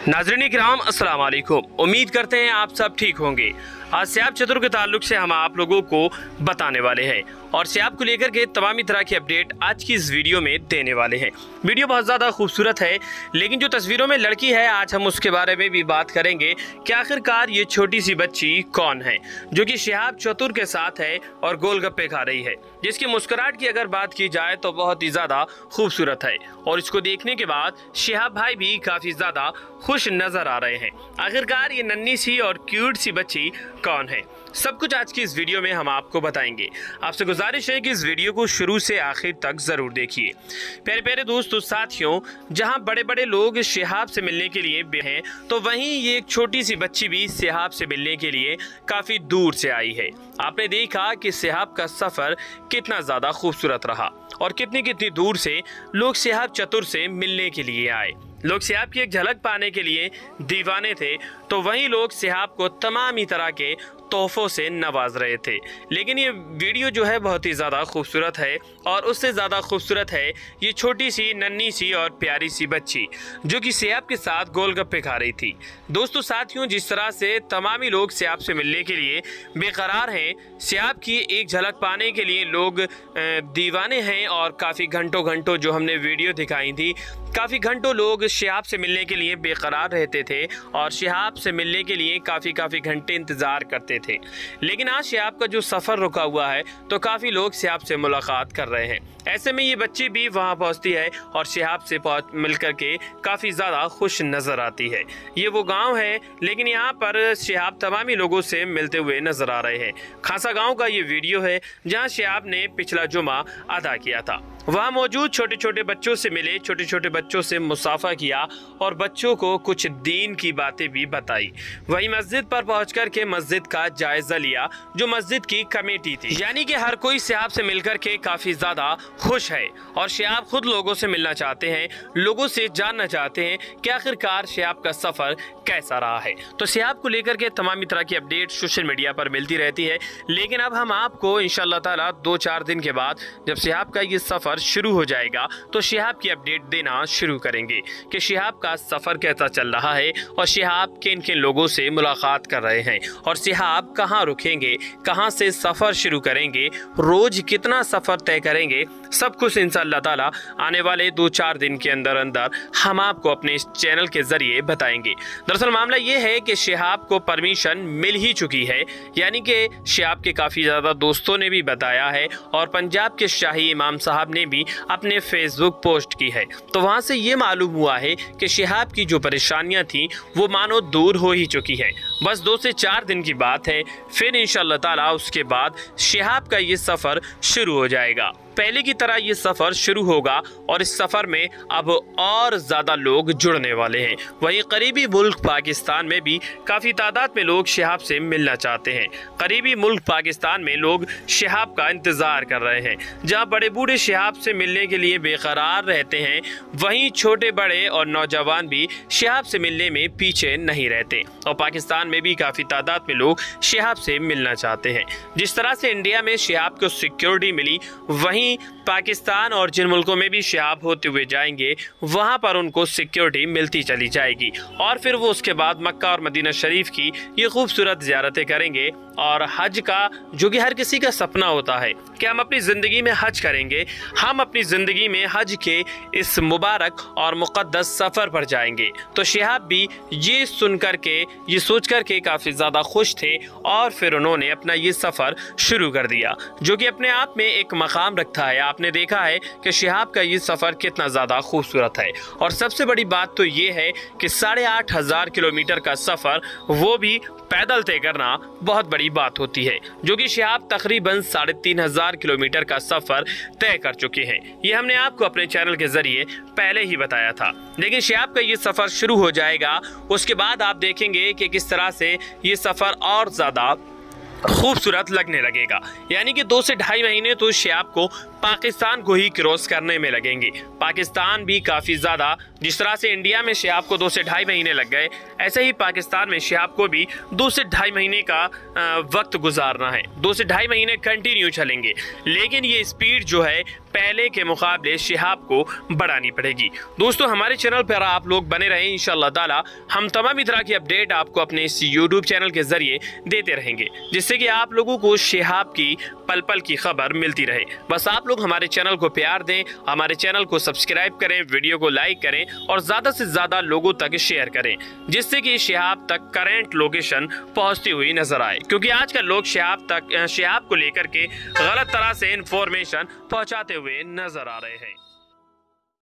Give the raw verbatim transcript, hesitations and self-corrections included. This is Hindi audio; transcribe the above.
नाज़रीन किराम अस्सलाम वालेकुम। उम्मीद करते हैं आप सब ठीक होंगे। आज सियाब चतुर के ताल्लुक से हम आप लोगों को बताने वाले हैं और सियाब को लेकर के तमामी तरह की अपडेट आज की इस वीडियो में देने वाले हैं। वीडियो बहुत ज़्यादा खूबसूरत है, लेकिन जो तस्वीरों में लड़की है आज हम उसके बारे में भी बात करेंगे कि आखिरकार ये छोटी सी बच्ची कौन है जो कि सियाब चतुर के साथ है और गोलगप्पे खा रही है, जिसकी मुस्कुराहट की अगर बात की जाए तो बहुत ही ज़्यादा खूबसूरत है और इसको देखने के बाद शिहाब भाई भी काफ़ी ज़्यादा खुश नज़र आ रहे हैं। आखिरकार ये नन्ही सी और क्यूट सी बच्ची कौन है, सब कुछ आज की इस वीडियो में हम आपको बताएंगे। आपसे गुजारिश है कि इस वीडियो को शुरू से आखिर तक ज़रूर देखिए। प्यारे प्यारे दोस्तों साथियों, जहां बड़े बड़े लोग शिहाब से मिलने के लिए हैं, तो वहीं ये एक छोटी सी बच्ची भी शिहाब से मिलने के लिए काफ़ी दूर से आई है। आपने देखा कि शिहाब का सफ़र कितना ज़्यादा खूबसूरत रहा और कितनी कितनी दूर से लोग शिहाब चतुर से मिलने के लिए आए। लोग शिहाब की एक झलक पाने के लिए दीवाने थे, तो वहीं लोग शिहाब को तमाम ही तरह के तोहफों से नवाज रहे थे। लेकिन ये वीडियो जो है बहुत ही ज़्यादा खूबसूरत है और उससे ज़्यादा खूबसूरत है ये छोटी सी नन्ही सी और प्यारी सी बच्ची जो कि शिहाब के साथ गोलगप्पे खा रही थी। दोस्तों साथियों, जिस तरह से तमामी लोग शिहाब से मिलने के लिए बेकरार हैं, शिहाब की एक झलक पाने के लिए लोग दीवाने हैं और काफ़ी घंटों घंटों जो हमने वीडियो दिखाई थी, काफ़ी घंटों लोग शिहाब से मिलने के लिए बेकरार रहते थे और शिहाब से मिलने के लिए काफ़ी काफ़ी घंटे इंतज़ार करते थे। लेकिन आज शिहाब का जो सफ़र रुका हुआ है तो काफ़ी लोग शिहाब से मुलाकात कर रहे हैं। ऐसे में ये बच्ची भी वहाँ पहुँचती है और शिहाब से पहुँच मिल कर के काफ़ी ज़्यादा खुश नज़र आती है। ये वो गांव है, लेकिन यहाँ पर शिहाब तमामी लोगों से मिलते हुए नज़र आ रहे हैं। खासा गांव का ये वीडियो है जहाँ शिहाब ने पिछला जुमा अदा किया था। वहाँ मौजूद छोटे छोटे बच्चों से मिले, छोटे छोटे बच्चों से मुसाफा किया और बच्चों को कुछ दीन की बातें भी बताई। वहीं मस्जिद पर पहुंचकर के मस्जिद का जायजा लिया जो मस्जिद की कमेटी थी। यानी कि हर कोई शिहाब से मिलकर के काफ़ी ज़्यादा खुश है और शिहाब खुद लोगों से मिलना चाहते हैं, लोगों से जानना चाहते हैं कि आखिरकार शिहाब का सफ़र कैसा रहा है। तो शिहाब को लेकर के तमामी तरह की अपडेट सोशल मीडिया पर मिलती रहती है, लेकिन अब हम आपको इंशाअल्लाह ताला दो चार दिन के बाद जब शिहाब का ये सफ़र शुरू हो जाएगा तो शिहाब की अपडेट देना शुरू करेंगे कि शिहाब का सफ़र कैसा चल रहा है और शिहाब किन किन लोगों से मुलाकात कर रहे हैं और शिहाब कहाँ रुकेंगे, कहाँ से सफ़र शुरू करेंगे, रोज़ कितना सफ़र तय करेंगे, सब कुछ इंशाअल्लाह ताला आने वाले दो चार दिन के अंदर अंदर हम आपको अपने इस चैनल के ज़रिए बताएंगे। दरअसल मामला ये है कि शिहाब को परमिशन मिल ही चुकी है, यानी कि शिहाब के काफ़ी ज़्यादा दोस्तों ने भी बताया है और पंजाब के शाही इमाम साहब ने भी अपने फेसबुक पोस्ट की है। तो वहां से ये मालूम हुआ है कि शिहाब की जो परेशानियां थी वो मानो दूर हो ही चुकी है। बस दो से चार दिन की बात है, फिर इंशाअल्लाह ताला उसके बाद शिहाब का ये सफ़र शुरू हो जाएगा। पहले की तरह ये सफ़र शुरू होगा और इस सफ़र में अब और ज़्यादा लोग जुड़ने वाले हैं। वहीं करीबी मुल्क पाकिस्तान में भी काफ़ी तादाद में लोग शिहाब से मिलना चाहते हैं। करीबी मुल्क पाकिस्तान में लोग शिहाब का इंतज़ार कर रहे हैं। जहां बड़े बूढ़े शिहाब से मिलने के लिए बेकरार रहते हैं, वहीं छोटे बड़े और नौजवान भी शिहाब से मिलने में पीछे नहीं रहते और पाकिस्तान में भी काफ़ी तादाद में लोग शिहाब से मिलना चाहते हैं। जिस तरह से इंडिया में शिहाब को सिक्योरिटी मिली, वहीं पाकिस्तान और जिन मुल्कों में भी शिहाब होते हुए जाएंगे वहां पर उनको सिक्योरिटी मिलती चली जाएगी और फिर वो उसके बाद मक्का और मदीना शरीफ की ये खूबसूरत ज़ियारतें करेंगे और हज का, जो कि हर किसी का सपना होता है कि हम अपनी ज़िंदगी में हज करेंगे, हम अपनी ज़िंदगी में हज के इस मुबारक और मुक़द्दस सफ़र पर जाएंगे। तो शिहाब भी ये सुन कर के, ये सोच कर के काफ़ी ज़्यादा खुश थे और फिर उन्होंने अपना ये सफ़र शुरू कर दिया, जो कि अपने आप में एक मकाम रखता है। आपने देखा है कि शिहाब का ये सफ़र कितना ज़्यादा खूबसूरत है और सबसे बड़ी बात तो ये है कि साढ़े आठ हज़ार किलोमीटर का सफ़र वो भी पैदल तय करना बहुत बड़ी बात होती है, जो कि शिहाब तकरीबन साढ़े तीन हज़ार किलोमीटर का सफ़र तय कर चुके हैं। ये हमने आपको अपने चैनल के ज़रिए पहले ही बताया था। लेकिन शिहाब का ये सफ़र शुरू हो जाएगा, उसके बाद आप देखेंगे कि किस तरह से ये सफ़र और ज़्यादा खूबसूरत लगने लगेगा। यानी कि दो से ढाई महीने तो शिहाब को पाकिस्तान को ही क्रॉस करने में लगेंगे। पाकिस्तान भी काफ़ी ज़्यादा जिस तरह से इंडिया में शहाब को दो से ढाई महीने लग गए, ऐसे ही पाकिस्तान में शहाब को भी दो से ढाई महीने का वक्त गुजारना है। दो से ढाई महीने कंटिन्यू चलेंगे, लेकिन ये स्पीड जो है पहले के मुकाबले शहाब को बढ़ानी पड़ेगी। दोस्तों, हमारे चैनल पर आप लोग बने रहें, इंशाअल्लाह ताला हम तमाम तरह की अपडेट आपको अपने इस यूट्यूब चैनल के जरिए देते रहेंगे, जिससे कि आप लोगों को शहाब की पल पल की खबर मिलती रहे। बस आप लोग हमारे चैनल को प्यार दें, हमारे चैनल को सब्सक्राइब करें, वीडियो को लाइक करें और ज़्यादा से ज़्यादा लोगों तक शेयर करें, जिससे कि शहाब तक करेंट लोकेशन पहुँचती हुई नजर आए। क्योंकि आजकल लोग शहाब तक शहाब को लेकर के गलत तरह से इंफॉर्मेशन पहुँचाते हुए नजर आ रहे हैं।